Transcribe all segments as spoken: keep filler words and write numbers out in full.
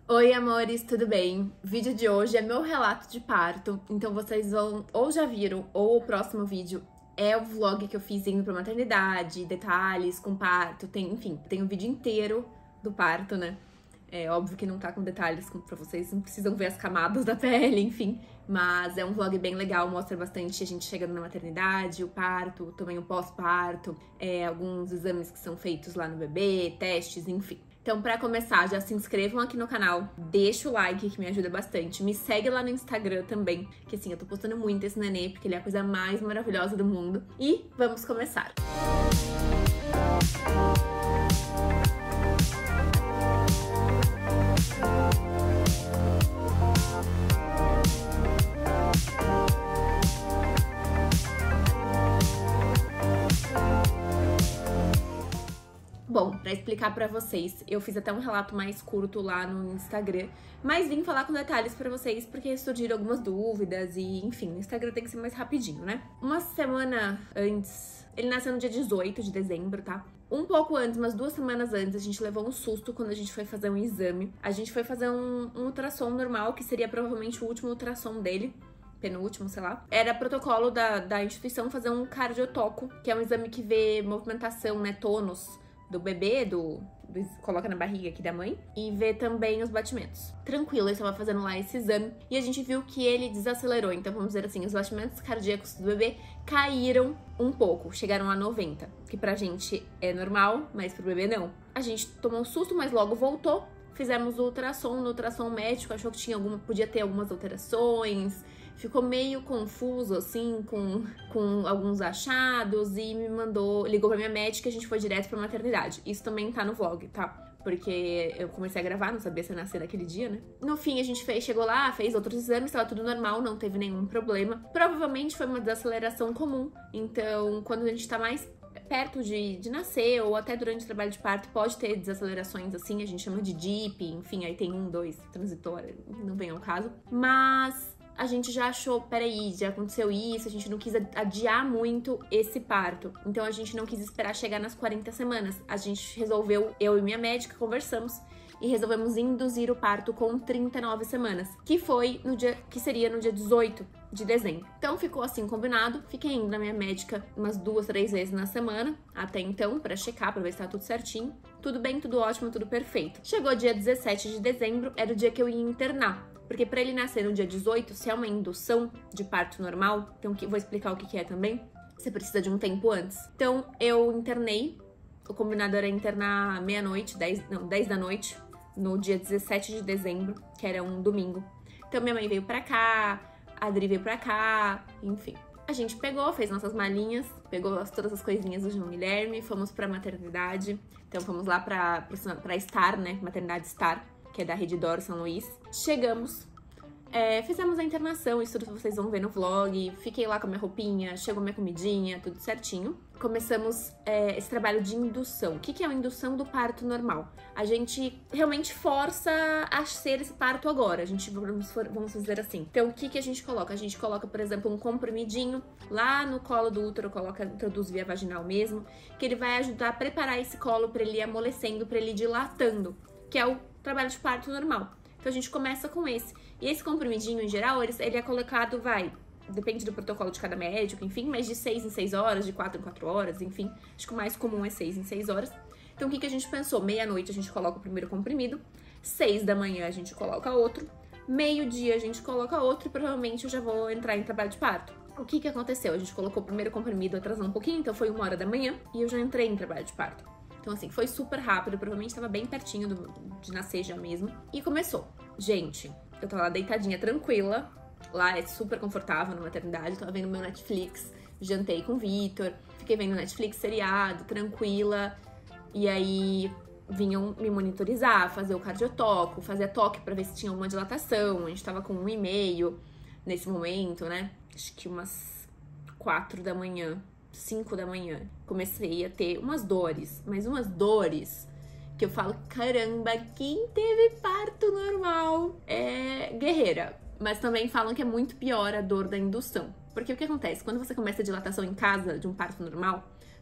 Oi, amores, tudo bem? O vídeo de hoje é meu relato de parto, então vocês vão ou já viram ou o próximo vídeo é o vlog que eu fiz indo pra maternidade, detalhes com parto, tem, enfim, tem um vídeo inteiro do parto, né? É óbvio que não tá com detalhes pra vocês, não precisam ver as camadas da pele, enfim. Mas é um vlog bem legal, mostra bastante a gente chegando na maternidade, o parto, também o pós-parto, é, alguns exames que são feitos lá no bebê, testes, enfim. Então, pra começar, já se inscrevam aqui no canal, deixa o like que me ajuda bastante, me segue lá no Instagram também, que assim, eu tô postando muito esse nenê, porque ele é a coisa mais maravilhosa do mundo. E vamos começar! Bom, pra explicar pra vocês, eu fiz até um relato mais curto lá no Instagram, mas vim falar com detalhes pra vocês porque surgiram algumas dúvidas e, enfim, no Instagram tem que ser mais rapidinho, né? Uma semana antes, ele nasceu no dia dezoito de dezembro, tá? Um pouco antes, umas duas semanas antes, a gente levou um susto quando a gente foi fazer um exame. A gente foi fazer um, um ultrassom normal, que seria provavelmente o último ultrassom dele. Penúltimo, sei lá. Era protocolo da, da instituição fazer um cardiotoco, que é um exame que vê movimentação, né, tônus do bebê, do, do coloca na barriga aqui da mãe, e vê também os batimentos. Tranquilo, eu estava fazendo lá esse exame e a gente viu que ele desacelerou. Então, vamos dizer assim, os batimentos cardíacos do bebê caíram um pouco, chegaram a noventa, que pra gente é normal, mas pro bebê não. A gente tomou um susto, mas logo voltou. Fizemos o ultrassom, no ultrassom médico, achou que tinha alguma, podia ter algumas alterações. Ficou meio confuso, assim, com, com alguns achados e me mandou, ligou pra minha médica e a gente foi direto pra maternidade. Isso também tá no vlog, tá? Porque eu comecei a gravar, não sabia se ia nascer naquele dia, né? No fim, a gente fez, chegou lá, fez outros exames, tava tudo normal, não teve nenhum problema. Provavelmente foi uma desaceleração comum, então quando a gente tá mais perto de, de nascer ou até durante o trabalho de parto pode ter desacelerações assim, a gente chama de D I P, enfim, aí tem um, dois, transitória, não vem ao caso. Mas a gente já achou, peraí, já aconteceu isso, a gente não quis adiar muito esse parto. Então a gente não quis esperar chegar nas quarenta semanas. A gente resolveu, eu e minha médica, conversamos e resolvemos induzir o parto com trinta e nove semanas, que foi no dia, que seria no dia dezoito de dezembro. Então ficou assim combinado, fiquei indo na minha médica umas duas, três vezes na semana, até então, pra checar, pra ver se tá tudo certinho. Tudo bem, tudo ótimo, tudo perfeito. Chegou dia dezessete de dezembro, era o dia que eu ia internar. Porque pra ele nascer no dia dezoito, se é uma indução de parto normal, então vou explicar o que é também, você precisa de um tempo antes. Então eu internei, o combinado era internar meia-noite, dez, não, dez da noite, no dia dezessete de dezembro, que era um domingo. Então minha mãe veio pra cá, a Adri veio pra cá, enfim. A gente pegou, fez nossas malinhas, pegou todas as coisinhas do João Guilherme, fomos pra maternidade. Então fomos lá pra, pra Star, né, maternidade Star, que é da Rede Doro São Luís. Chegamos, é, fizemos a internação, isso tudo vocês vão ver no vlog. Fiquei lá com a minha roupinha, chegou minha comidinha, tudo certinho. Começamos é, esse trabalho de indução. O que, que é a indução do parto normal? A gente realmente força a ser esse parto agora. A gente, vamos, vamos dizer assim. Então, o que, que a gente coloca? A gente coloca, por exemplo, um comprimidinho lá no colo do útero, coloca, introduz via vaginal mesmo, que ele vai ajudar a preparar esse colo para ele ir amolecendo, para ele ir dilatando, que é o trabalho de parto normal. Então a gente começa com esse. E esse comprimidinho, em geral, ele, ele é colocado, vai, depende do protocolo de cada médico, enfim, mas de seis em seis horas, de quatro em quatro horas, enfim. Acho que o mais comum é seis em seis horas. Então o que, que a gente pensou? Meia-noite a gente coloca o primeiro comprimido, seis da manhã a gente coloca outro, meio-dia a gente coloca outro e provavelmente eu já vou entrar em trabalho de parto. O que, que aconteceu? A gente colocou o primeiro comprimido atrasando um pouquinho, então foi uma hora da manhã e eu já entrei em trabalho de parto. Então, assim, foi super rápido, provavelmente estava bem pertinho do, de nascer já mesmo. E começou. Gente, eu tava lá deitadinha, tranquila. Lá é super confortável na maternidade, tava vendo meu Netflix, jantei com o Vitor, fiquei vendo Netflix, seriado, tranquila. E aí vinham me monitorizar, fazer o cardiotoco, fazer a toque pra ver se tinha alguma dilatação. A gente tava com um e meio nesse momento, né? Acho que umas quatro da manhã. cinco da manhã, comecei a ter umas dores, mas umas dores que eu falo, caramba, quem teve parto normal é guerreira. Mas também falam que é muito pior a dor da indução. Porque o que acontece? Quando você começa a dilatação em casa de um parto normal,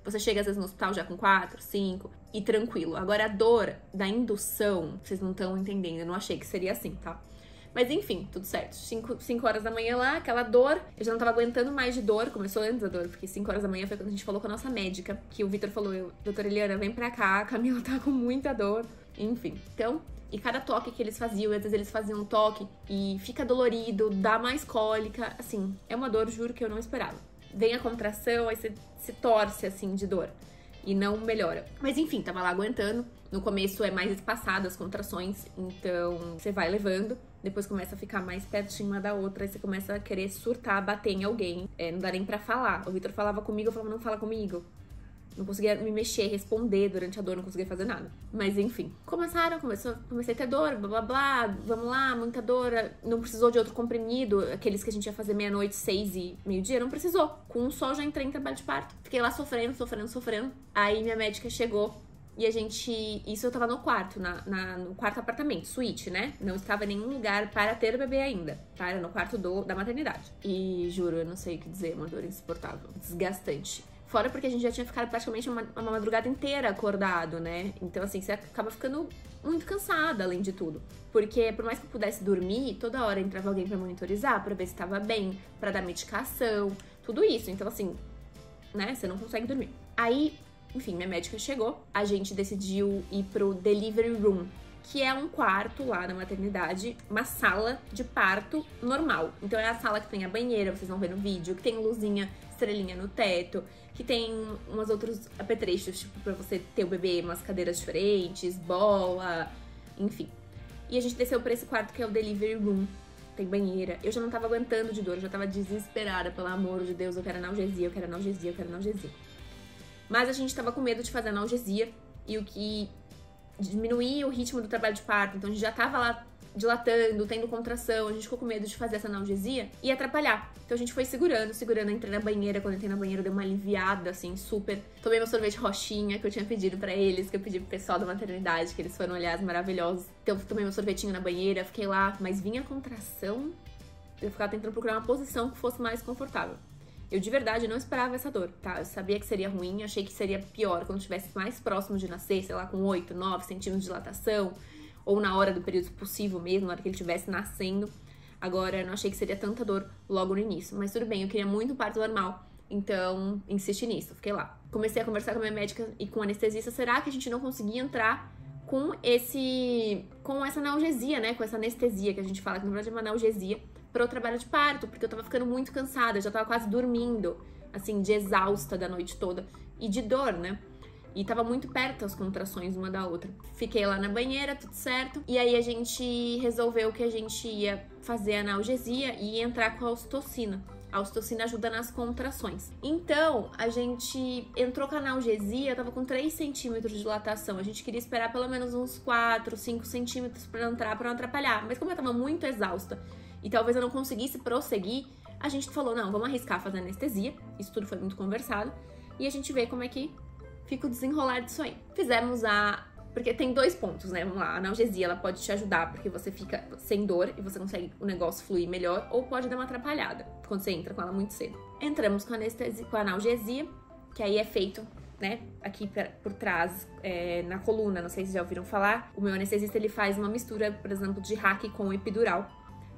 Você chega às vezes no hospital já com quatro, cinco e tranquilo. Agora a dor da indução, vocês não estão entendendo, eu não achei que seria assim, tá? Mas enfim, tudo certo. cinco horas da manhã lá, aquela dor. Eu já não tava aguentando mais de dor. Começou antes da dor, porque cinco horas da manhã foi quando a gente falou com a nossa médica. Que o Vitor falou, eu, doutora Eliana, vem pra cá, a Camila tá com muita dor. Enfim, então... E cada toque que eles faziam, às vezes eles faziam um toque e fica dolorido, dá mais cólica. Assim, é uma dor, juro, que eu não esperava. Vem a contração, aí você se torce, assim, de dor. E não melhora. Mas enfim, tava lá aguentando. No começo é mais espaçado as contrações, então você vai levando. Depois começa a ficar mais pertinho uma da outra, aí você começa a querer surtar, bater em alguém. É, não dá nem pra falar. O Vitor falava comigo, eu falava, não fala comigo. Não conseguia me mexer, responder durante a dor, não conseguia fazer nada. Mas enfim, começaram, começou, comecei a ter dor, blá blá blá, vamos lá, muita dor. Não precisou de outro comprimido, aqueles que a gente ia fazer meia-noite, seis e meio-dia, não precisou. Com um só já entrei em trabalho de parto. Fiquei lá sofrendo, sofrendo, sofrendo. Aí minha médica chegou e a gente... Isso eu tava no quarto, na, na, no quarto apartamento, suíte, né? Não estava em nenhum lugar para ter o bebê ainda, tá? Era no quarto do, da maternidade. E juro, eu não sei o que dizer, uma dor insuportável, desgastante. Fora porque a gente já tinha ficado praticamente uma, uma madrugada inteira acordado, né? Então, assim, você acaba ficando muito cansada, além de tudo. Porque, por mais que eu pudesse dormir, toda hora entrava alguém pra monitorizar, pra ver se tava bem, pra dar medicação, tudo isso. Então, assim, né? Você não consegue dormir. Aí, enfim, minha médica chegou, a gente decidiu ir pro delivery room, que é um quarto lá na maternidade, uma sala de parto normal. Então é a sala que tem a banheira, vocês vão ver no vídeo, que tem luzinha, estrelinha no teto, que tem umas outros apetrechos, tipo, pra você ter o bebê, umas cadeiras diferentes, bola, enfim. E a gente desceu pra esse quarto que é o delivery room, tem banheira. Eu já não tava aguentando de dor, eu já tava desesperada, pelo amor de Deus, eu quero analgesia, eu quero analgesia, eu quero analgesia. Mas a gente tava com medo de fazer analgesia, e o que... diminuir o ritmo do trabalho de parto, então a gente já tava lá dilatando, tendo contração, a gente ficou com medo de fazer essa analgesia e atrapalhar. Então a gente foi segurando, segurando, entrei na banheira, quando entrei na banheira deu uma aliviada, assim, super. Tomei meu sorvete roxinha, que eu tinha pedido pra eles, que eu pedi pro pessoal da maternidade, que eles foram olhar, maravilhosos. Então eu tomei meu sorvetinho na banheira, fiquei lá, mas vinha a contração, eu ficava tentando procurar uma posição que fosse mais confortável. Eu, de verdade, não esperava essa dor, tá? Eu sabia que seria ruim, achei que seria pior quando estivesse mais próximo de nascer, sei lá, com oito, nove centímetros de dilatação, ou na hora do período possível mesmo, na hora que ele estivesse nascendo. Agora, eu não achei que seria tanta dor logo no início. Mas tudo bem, eu queria muito um parto normal, então insisti nisso, fiquei lá. Comecei a conversar com a minha médica e com o anestesista, será que a gente não conseguia entrar com esse... com essa analgesia, né? Com essa anestesia que a gente fala, que na verdade é uma analgesia, para o trabalho de parto, porque eu tava ficando muito cansada, eu já tava quase dormindo, assim, de exausta da noite toda, e de dor, né? E tava muito perto as contrações uma da outra. Fiquei lá na banheira, tudo certo, e aí a gente resolveu que a gente ia fazer a analgesia e ia entrar com a ocitocina. A ocitocina ajuda nas contrações. Então, a gente entrou com a analgesia, tava com três centímetros de dilatação. A gente queria esperar pelo menos uns quatro, cinco centímetros pra entrar, pra não atrapalhar. Mas como eu tava muito exausta e talvez eu não conseguisse prosseguir, a gente falou, não, vamos arriscar fazer anestesia. Isso tudo foi muito conversado. E a gente vê como é que fica o desenrolar disso aí. Fizemos a... Porque tem dois pontos, né? Vamos lá, a analgesia, ela pode te ajudar porque você fica sem dor e você consegue o negócio fluir melhor, ou pode dar uma atrapalhada quando você entra com ela muito cedo. Entramos com a, anestesia, com a analgesia, que aí é feito, né, aqui pra, por trás, é, na coluna, não sei se já ouviram falar. O meu anestesista, ele faz uma mistura, por exemplo, de hack com epidural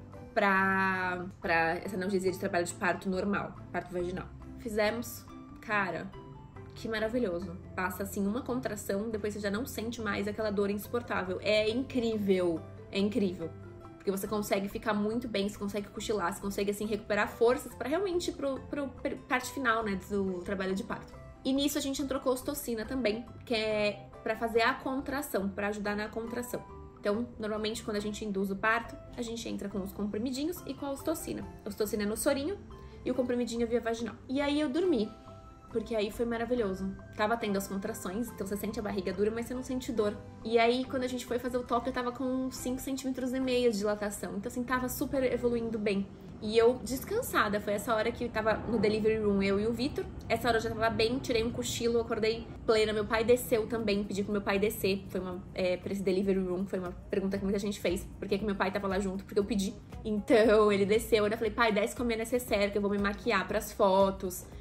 pra, pra essa analgesia de trabalho de parto normal, parto vaginal. Fizemos, cara... Que maravilhoso. Passa assim uma contração, depois você já não sente mais aquela dor insuportável. É incrível, é incrível. Porque você consegue ficar muito bem, você consegue cochilar, você consegue assim recuperar forças pra realmente pro, pro, pro parte final, né, do trabalho de parto. E nisso a gente entrou com a ocitocina também, que é pra fazer a contração, pra ajudar na contração. Então, normalmente quando a gente induz o parto, a gente entra com os comprimidinhos e com a ocitocina. A ocitocina é no sorinho e o comprimidinho via vaginal. E aí eu dormi. Porque aí foi maravilhoso. Tava tendo as contrações, então você sente a barriga dura, mas você não sente dor. E aí, quando a gente foi fazer o toque, eu tava com cinco centímetros e meio de dilatação. Então, assim, tava super evoluindo bem. E eu descansada, foi essa hora que eu tava no delivery room, eu e o Vitor. Essa hora eu já tava bem, tirei um cochilo, acordei plena. Meu pai desceu também, pedi pro meu pai descer. Foi uma, é, pra esse delivery room, foi uma pergunta que muita gente fez. Por que que meu pai tava lá junto? Porque eu pedi. Então, ele desceu, eu falei, pai, desce com a minha necessaire, que eu vou me maquiar pras fotos.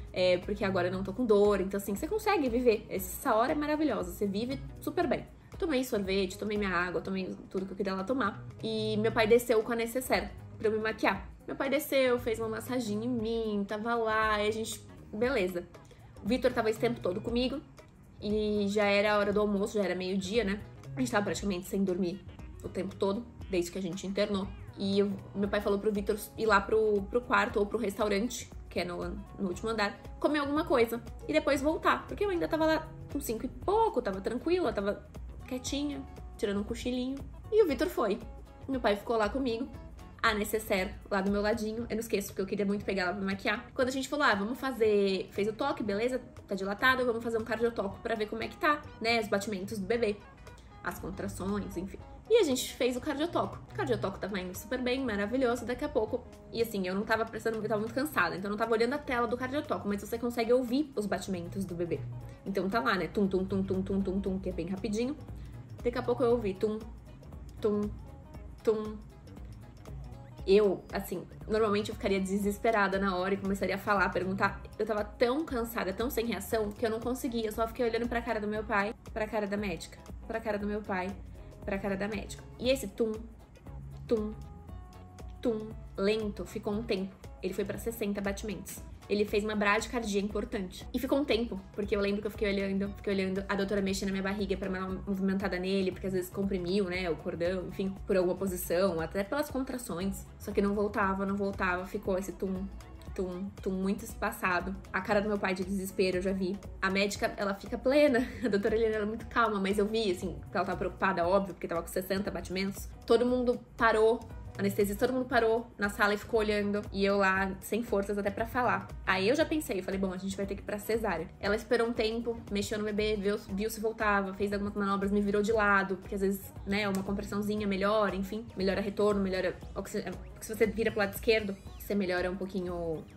é, porque agora eu não tô com dor. Então, assim, você consegue viver. Essa hora é maravilhosa, você vive super bem. Tomei sorvete, tomei minha água, tomei tudo que eu queria lá tomar. E meu pai desceu com a necessaire pra eu me maquiar. Meu pai desceu, fez uma massaginha em mim, tava lá, e a gente... Beleza. O Vitor tava esse tempo todo comigo. E já era a hora do almoço, já era meio-dia, né? A gente tava praticamente sem dormir o tempo todo, desde que a gente internou. E eu, meu pai falou pro Vitor ir lá pro, pro quarto ou pro restaurante, que é no, no último andar, comer alguma coisa. E depois voltar, porque eu ainda tava lá com cinco e pouco, tava tranquila, tava quietinha, tirando um cochilinho. E o Vitor foi. Meu pai ficou lá comigo. A necessaire lá do meu ladinho. Eu não esqueço, porque eu queria muito pegar ela pra me maquiar. Quando a gente falou, ah, vamos fazer... Fez o toque, beleza? Tá dilatado, vamos fazer um cardiotoco pra ver como é que tá, né? Os batimentos do bebê. As contrações, enfim. E a gente fez o cardiotoco. O cardiotoco tava indo super bem, maravilhoso. Daqui a pouco... E assim, eu não tava prestando... Eu tava muito cansada, então eu não tava olhando a tela do cardiotoco. Mas você consegue ouvir os batimentos do bebê. Então tá lá, né? Tum, tum, tum, tum, tum, tum, tum, que é bem rapidinho. Daqui a pouco eu ouvi tum, tum, tum. Eu, assim, normalmente eu ficaria desesperada na hora e começaria a falar, perguntar. Eu tava tão cansada, tão sem reação, que eu não conseguia. Eu só fiquei olhando pra cara do meu pai, pra cara da médica, pra cara do meu pai, pra cara da médica. E esse tum, tum, tum, lento, ficou um tempo. Ele foi pra sessenta batimentos. Ele fez uma bradicardia importante. E ficou um tempo, porque eu lembro que eu fiquei olhando, fiquei olhando a doutora mexer na minha barriga pra dar uma movimentada nele, porque às vezes comprimiu, né, o cordão, enfim, por alguma posição, até pelas contrações. Só que não voltava, não voltava, ficou esse tum, tum, tum muito espaçado. A cara do meu pai de desespero, eu já vi. A médica, ela fica plena, a doutora Helena era muito calma, mas eu vi, assim, que ela tava preocupada, óbvio, porque tava com sessenta batimentos. Todo mundo parou. Anestesista, todo mundo parou na sala e ficou olhando. E eu lá, sem forças até pra falar. Aí eu já pensei, eu falei, bom, a gente vai ter que ir pra cesárea. Ela esperou um tempo, mexeu no bebê, viu, viu se voltava, fez algumas manobras, me virou de lado. Porque às vezes, né, uma compressãozinha melhora, enfim. Melhora retorno, melhora... Porque se você vira pro lado esquerdo, você melhora um pouquinho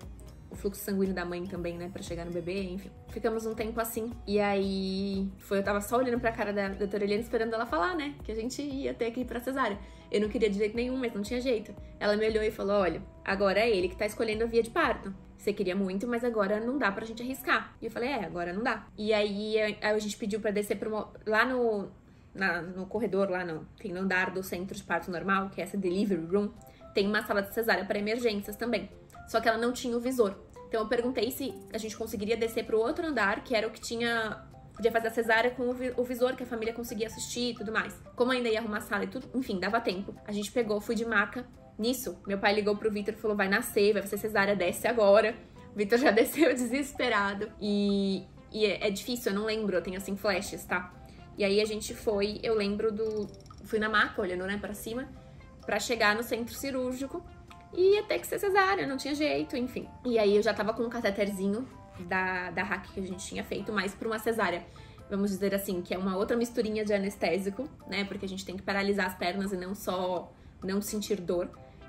o fluxo sanguíneo da mãe também, né, pra chegar no bebê, enfim. Ficamos um tempo assim. E aí, foi, eu tava só olhando pra cara da doutora Helena, esperando ela falar, né, que a gente ia ter que ir pra cesárea. Eu não queria de jeito nenhum, mas não tinha jeito. Ela me olhou e falou, olha, agora é ele que tá escolhendo a via de parto. Você queria muito, mas agora não dá pra gente arriscar. E eu falei, é, agora não dá. E aí, a, a gente pediu pra descer pro, lá no, na, no corredor, lá no, enfim, no andar do centro de parto normal, que é essa delivery room, tem uma sala de cesárea para emergências também. Só que ela não tinha o visor. Então eu perguntei se a gente conseguiria descer pro outro andar, que era o que tinha... Podia fazer a cesárea com o visor, que a família conseguia assistir e tudo mais. Como ainda ia arrumar a sala e tudo, enfim, dava tempo. A gente pegou, fui de maca. Nisso, meu pai ligou pro Vitor e falou, vai nascer, vai ser cesárea, desce agora. O Vitor já desceu desesperado. E, e é, é difícil, eu não lembro, eu tenho assim flashes, tá? E aí a gente foi, eu lembro do... Fui na maca, olhando, né, pra cima, pra chegar no centro cirúrgico. E ia ter que ser cesárea, não tinha jeito, enfim. E aí eu já tava com um cateterzinho da, da hack que a gente tinha feito, mas pra uma cesárea, vamos dizer assim, que é uma outra misturinha de anestésico, né? Porque a gente tem que paralisar as pernas e não só não sentir dor.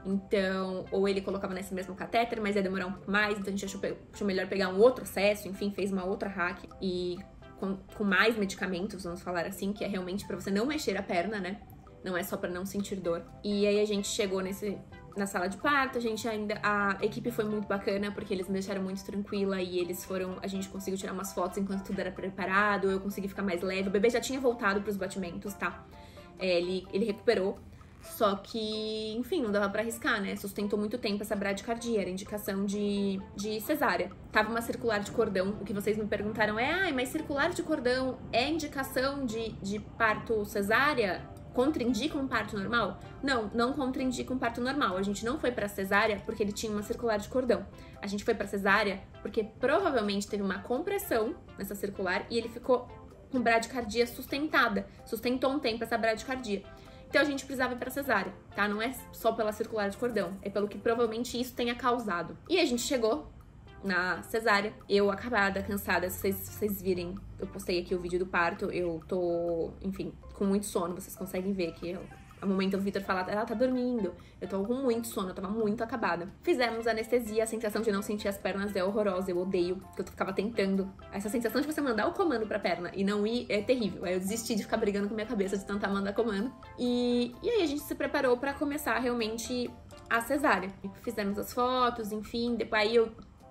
Então, ou ele colocava nesse mesmo catéter, mas ia demorar um pouco mais, então a gente achou, achou melhor pegar um outro acesso, enfim, fez uma outra hack e com, com mais medicamentos, vamos falar assim, que é realmente pra você não mexer a perna, né? Não é só pra não sentir dor. E aí a gente chegou nesse... na sala de parto, a gente ainda... A equipe foi muito bacana, porque eles me deixaram muito tranquila e eles foram... A gente conseguiu tirar umas fotos enquanto tudo era preparado, eu consegui ficar mais leve. O bebê já tinha voltado pros batimentos, tá? É, ele, ele recuperou, só que, enfim, não dava pra arriscar, né? Sustentou muito tempo essa bradicardia, era indicação de, de cesárea. Tava uma circular de cordão, o que vocês me perguntaram é, ah, mas circular de cordão é indicação de, de parto cesárea? Contraindica um parto normal? Não, não contraindica um parto normal. A gente não foi pra cesárea porque ele tinha uma circular de cordão. A gente foi pra cesárea porque provavelmente teve uma compressão nessa circular e ele ficou com bradicardia sustentada. Sustentou um tempo essa bradicardia. Então a gente precisava ir pra cesárea, tá? Não é só pela circular de cordão, é pelo que provavelmente isso tenha causado. E a gente chegou na cesárea, eu acabada, cansada, se vocês, vocês virem, eu postei aqui o vídeo do parto, eu tô, enfim, com muito sono, vocês conseguem ver que eu, ao momento do Vitor falar, ela tá dormindo, eu tô com muito sono, eu tava muito acabada. Fizemos anestesia, a sensação de não sentir as pernas é horrorosa, eu odeio, porque eu ficava tentando. Essa sensação de você mandar o comando pra perna e não ir é terrível, aí eu desisti de ficar brigando com minha cabeça de tentar mandar comando. E, e aí a gente se preparou pra começar realmente a cesárea. Fizemos as fotos, enfim, depois aí eu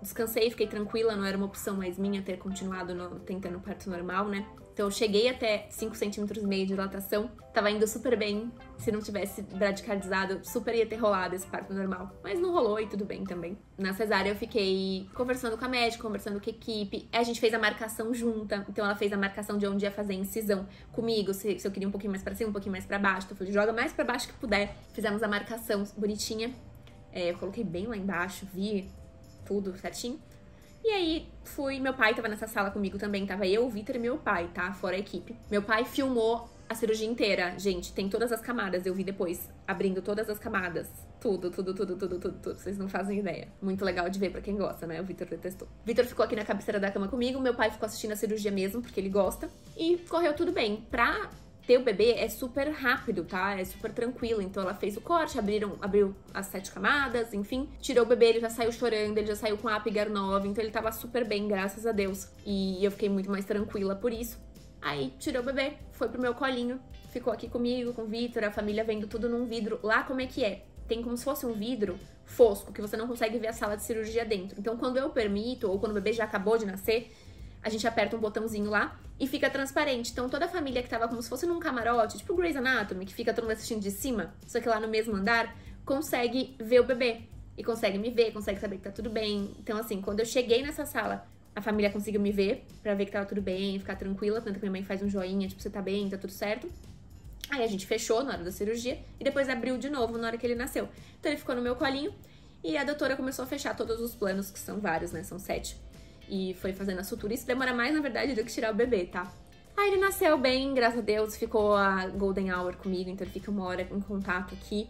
descansei, fiquei tranquila, não era uma opção mais minha ter continuado no, tentando parto normal, né? Então eu cheguei até cinco centímetros e meio de dilatação, tava indo super bem. Se não tivesse bradicardizado, super ia ter rolado esse parto normal. Mas não rolou e tudo bem também. Na cesárea eu fiquei conversando com a médica, conversando com a equipe. A gente fez a marcação junta, então ela fez a marcação de onde ia fazer a incisão comigo, se, se eu queria um pouquinho mais pra cima, um pouquinho mais pra baixo. Então eu falei, joga mais pra baixo que puder. Fizemos a marcação bonitinha. É, eu coloquei bem lá embaixo, vi tudo certinho. E aí, fui, meu pai tava nessa sala comigo também, tava eu, o Vitor e meu pai, tá? Fora a equipe. Meu pai filmou a cirurgia inteira, gente, tem todas as camadas, eu vi depois, abrindo todas as camadas. Tudo, tudo, tudo, tudo, tudo, tudo, vocês não fazem ideia. Muito legal de ver pra quem gosta, né? O Vitor detestou. Vitor ficou aqui na cabeceira da cama comigo, meu pai ficou assistindo a cirurgia mesmo, porque ele gosta. E correu tudo bem. Pra ter o bebê é super rápido, tá? É super tranquilo. Então ela fez o corte, abriram, abriu as sete camadas, enfim. Tirou o bebê, ele já saiu chorando, ele já saiu com a Apgar nova, então ele tava super bem, graças a Deus. E eu fiquei muito mais tranquila por isso. Aí tirou o bebê, foi pro meu colinho, ficou aqui comigo, com o Vitor, a família vendo tudo num vidro. Lá como é que é? Tem como se fosse um vidro fosco, que você não consegue ver a sala de cirurgia dentro. Então quando eu permito, ou quando o bebê já acabou de nascer, a gente aperta um botãozinho lá e fica transparente. Então toda a família que tava como se fosse num camarote, tipo Grey's Anatomy, que fica todo mundo assistindo de cima, só que lá no mesmo andar, consegue ver o bebê. E consegue me ver, consegue saber que tá tudo bem. Então assim, quando eu cheguei nessa sala, a família conseguiu me ver, pra ver que tava tudo bem, ficar tranquila. Tanto que minha mãe faz um joinha, tipo, você tá bem, tá tudo certo. Aí a gente fechou na hora da cirurgia e depois abriu de novo na hora que ele nasceu. Então ele ficou no meu colinho e a doutora começou a fechar todos os planos, que são vários, né, são sete. E foi fazendo a sutura. Isso demora mais, na verdade, do que tirar o bebê, tá? Aí ele nasceu bem, graças a Deus, ficou a Golden Hour comigo, então ele fica uma hora em contato aqui.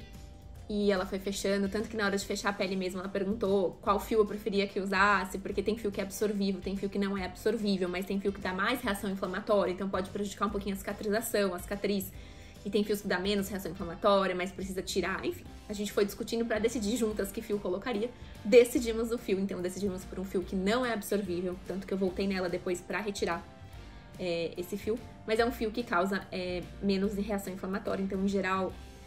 E ela foi fechando, tanto que na hora de fechar a pele mesmo, ela perguntou qual fio eu preferia que usasse, porque tem fio que é absorvível, tem fio que não é absorvível, mas tem fio que dá mais reação inflamatória, então pode prejudicar um pouquinho a cicatrização, a cicatriz. E tem fios que dá menos reação inflamatória, mas precisa tirar, enfim. A gente foi discutindo pra decidir juntas que fio colocaria. Decidimos o fio, então decidimos por um fio que não é absorvível, tanto que eu voltei nela depois pra retirar é, esse fio. Mas é um fio que causa é, menos reação inflamatória, então em geral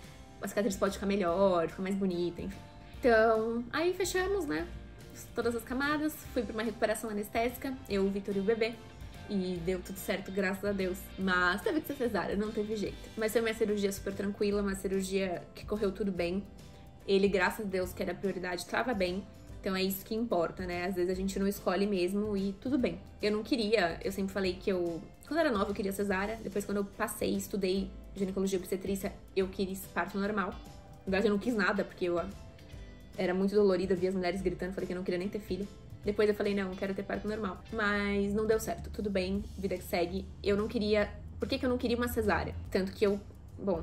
a cicatriz pode ficar melhor, ficar mais bonita, enfim. Então, aí fechamos, né, todas as camadas, fui pra uma recuperação anestésica, eu, o Vitor e o bebê. E deu tudo certo, graças a Deus. Mas teve que ser cesárea, não teve jeito. Mas foi uma cirurgia super tranquila, uma cirurgia que correu tudo bem. Ele, graças a Deus, que era a prioridade, estava bem. Então é isso que importa, né? Às vezes a gente não escolhe mesmo e tudo bem. Eu não queria, eu sempre falei que eu... Quando eu era nova eu queria cesárea. Depois quando eu passei e estudei ginecologia e obstetrícia, eu queria parto normal. Na verdade eu não quis nada, porque eu era muito dolorida, via as mulheres gritando, falei que eu não queria nem ter filho. Depois eu falei, não, eu quero ter parto normal. Mas não deu certo, tudo bem, vida que segue. Eu não queria... Por que que eu não queria uma cesárea? Tanto que eu, bom,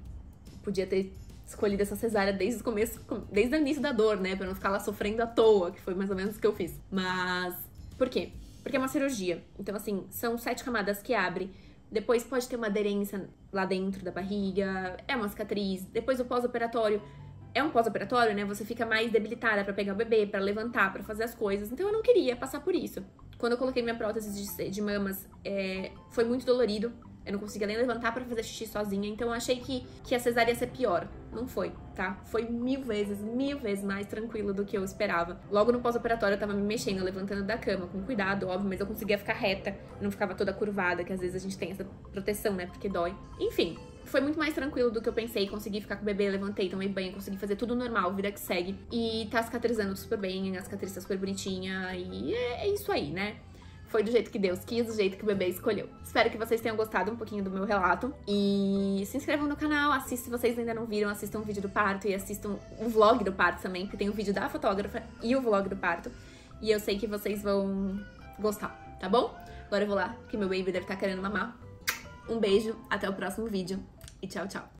podia ter escolhido essa cesárea desde o começo, desde o início da dor, né? Pra não ficar lá sofrendo à toa, que foi mais ou menos o que eu fiz. Mas, por quê? Porque é uma cirurgia. Então, assim, são sete camadas que abre. Depois pode ter uma aderência lá dentro da barriga, é uma cicatriz. Depois o pós-operatório... É um pós-operatório, né? Você fica mais debilitada pra pegar o bebê, pra levantar, pra fazer as coisas. Então eu não queria passar por isso. Quando eu coloquei minha prótese de, de mamas, é, foi muito dolorido. Eu não conseguia nem levantar pra fazer xixi sozinha. Então eu achei que, que a cesárea ia ser pior. Não foi, tá? Foi mil vezes, mil vezes mais tranquilo do que eu esperava. Logo no pós-operatório eu tava me mexendo, levantando da cama, com cuidado, óbvio, mas eu conseguia ficar reta. Eu não ficava toda curvada, que às vezes a gente tem essa proteção, né? Porque dói. Enfim. Foi muito mais tranquilo do que eu pensei, consegui ficar com o bebê, levantei, tomei banho, consegui fazer tudo normal, vida que segue. E tá cicatrizando super bem, a cicatriz tá super bonitinha e é, é isso aí, né? Foi do jeito que Deus quis, do jeito que o bebê escolheu. Espero que vocês tenham gostado um pouquinho do meu relato. E se inscrevam no canal, assistam, se vocês ainda não viram, assistam o vídeo do parto e assistam o vlog do parto também, porque tem o vídeo da fotógrafa e o vlog do parto. E eu sei que vocês vão gostar, tá bom? Agora eu vou lá, que meu baby deve estar querendo mamar. Um beijo, até o próximo vídeo e tchau, tchau!